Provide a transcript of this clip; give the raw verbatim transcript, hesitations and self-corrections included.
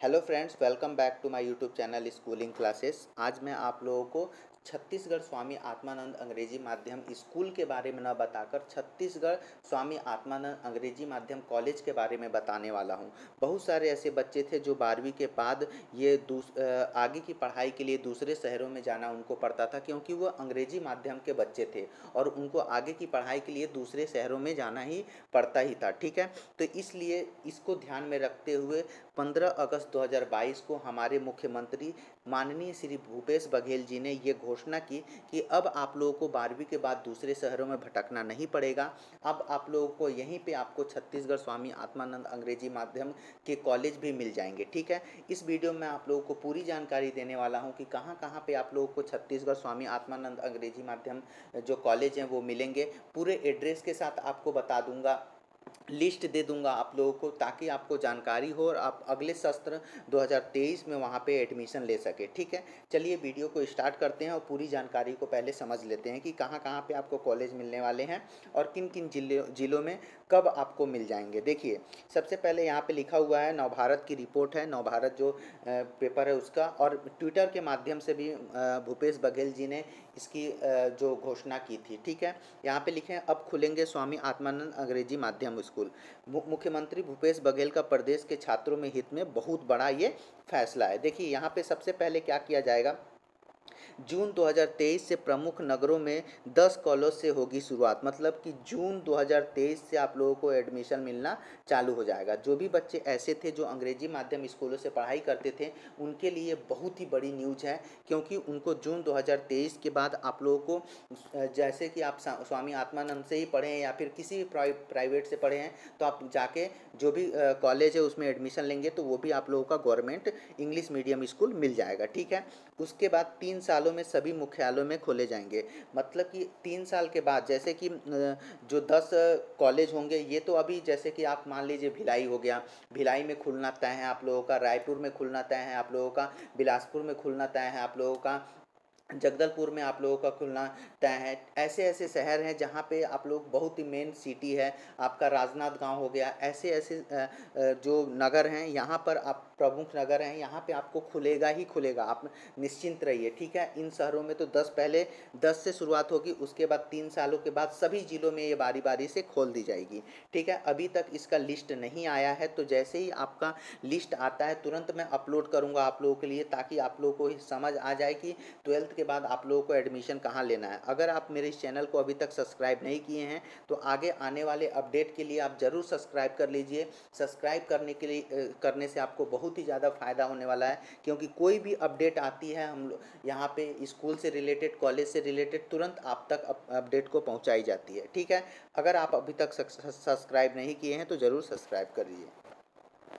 Hello friends, welcome back to my YouTube channel schooling classes. आज मैं आप लोगों को छत्तीसगढ़ स्वामी आत्मानंद अंग्रेजी माध्यम स्कूल के बारे में न बताकर छत्तीसगढ़ स्वामी आत्मानंद अंग्रेजी माध्यम कॉलेज के बारे में बताने वाला हूं। बहुत सारे ऐसे बच्चे थे जो बारहवीं के बाद ये दूस आगे की पढ़ाई के लिए दूसरे शहरों में जाना उनको पड़ता था, क्योंकि वो अंग्रेजी माध्यम के बच्चे थे और उनको आगे की पढ़ाई के लिए दूसरे शहरों में जाना ही पड़ता ही था। ठीक है, तो इसलिए इसको ध्यान में रखते हुए पंद्रह अगस्त दो हज़ार बाईस को हमारे मुख्यमंत्री माननीय श्री भूपेश बघेल जी ने ये घोषणा की कि अब आप लोगों को बारहवीं के बाद दूसरे शहरों में भटकना नहीं पड़ेगा। अब आप लोगों को यहीं पे आपको छत्तीसगढ़ स्वामी आत्मानंद अंग्रेजी माध्यम के कॉलेज भी मिल जाएंगे। ठीक है, इस वीडियो में आप लोगों को पूरी जानकारी देने वाला हूँ कि कहाँ कहाँ पे आप लोगों को छत्तीसगढ़ स्वामी आत्मानंद अंग्रेजी माध्यम जो कॉलेज हैं वो मिलेंगे। पूरे एड्रेस के साथ आपको बता दूंगा, लिस्ट दे दूंगा आप लोगों को, ताकि आपको जानकारी हो और आप अगले सत्र दो हज़ार तेईस में वहाँ पे एडमिशन ले सके। ठीक है, चलिए वीडियो को स्टार्ट करते हैं और पूरी जानकारी को पहले समझ लेते हैं कि कहाँ कहाँ पे आपको कॉलेज मिलने वाले हैं और किन किन जिलों जिलों में कब आपको मिल जाएंगे। देखिए, सबसे पहले यहाँ पे लिखा हुआ है नवभारत की रिपोर्ट है, नवभारत जो पेपर है उसका, और ट्विटर के माध्यम से भी भूपेश बघेल जी ने इसकी जो घोषणा की थी। ठीक है, यहाँ पे लिखे हैं अब खुलेंगे स्वामी आत्मानंद अंग्रेजी माध्यम स्कूल। मुख्यमंत्री भूपेश बघेल का प्रदेश के छात्रों में हित में बहुत बड़ा ये फैसला है। देखिए, यहाँ पे सबसे पहले क्या किया जाएगा, जून दो हज़ार तेईस से प्रमुख नगरों में दस कॉलेज से होगी शुरुआत। मतलब कि जून दो हज़ार तेईस से आप लोगों को एडमिशन मिलना चालू हो जाएगा। जो भी बच्चे ऐसे थे जो अंग्रेजी माध्यम स्कूलों से पढ़ाई करते थे, उनके लिए बहुत ही बड़ी न्यूज़ है, क्योंकि उनको जून दो हज़ार तेईस के बाद आप लोगों को, जैसे कि आप स्वामी आत्मानंद से ही पढ़े हैं या फिर किसी भी प्राइवेट से पढ़े हैं, तो आप जाके जो भी कॉलेज है उसमें एडमिशन लेंगे तो वो भी आप लोगों का गवर्नमेंट इंग्लिश मीडियम स्कूल मिल जाएगा। ठीक है, उसके बाद तीन सालों में सभी मुख्यालयों में खोले जाएंगे। मतलब कि तीन साल के बाद, जैसे कि जो दस कॉलेज होंगे, ये तो अभी जैसे कि आप मान लीजिए भिलाई हो गया, भिलाई में खुलना तय है आप लोगों का, रायपुर में खुलना तय है आप लोगों का, बिलासपुर में खुलना तय है आप लोगों का, जगदलपुर में आप लोगों का खुलना तय है। ऐसे ऐसे शहर हैं जहाँ पे आप लोग, बहुत ही मेन सिटी है आपका राजनांद गांव हो गया, ऐसे ऐसे जो नगर हैं यहाँ पर, आप प्रमुख नगर हैं यहाँ पे आपको खुलेगा ही खुलेगा, आप निश्चिंत रहिए। ठीक है, इन शहरों में तो दस पहले दस से शुरुआत होगी, उसके बाद तीन सालों के बाद सभी ज़िलों में ये बारी बारी से खोल दी जाएगी। ठीक है, अभी तक इसका लिस्ट नहीं आया है, तो जैसे ही आपका लिस्ट आता है तुरंत मैं अपलोड करूँगा आप लोगों के लिए, ताकि आप लोगों को समझ आ जाए कि ट्वेल्थ के बाद आप लोगों को एडमिशन कहाँ लेना है। अगर आप मेरे इस चैनल को अभी तक सब्सक्राइब नहीं किए हैं तो आगे आने वाले अपडेट के लिए आप ज़रूर सब्सक्राइब कर लीजिए। सब्सक्राइब करने के लिए करने से आपको बहुत ही ज़्यादा फ़ायदा होने वाला है, क्योंकि कोई भी अपडेट आती है हम लोग यहाँ पे स्कूल से रिलेटेड, कॉलेज से रिलेटेड, तुरंत आप तक अपडेट को पहुँचाई जाती है। ठीक है, अगर आप अभी तक सब्सक्राइब नहीं किए हैं तो ज़रूर सब्सक्राइब कर लीजिए।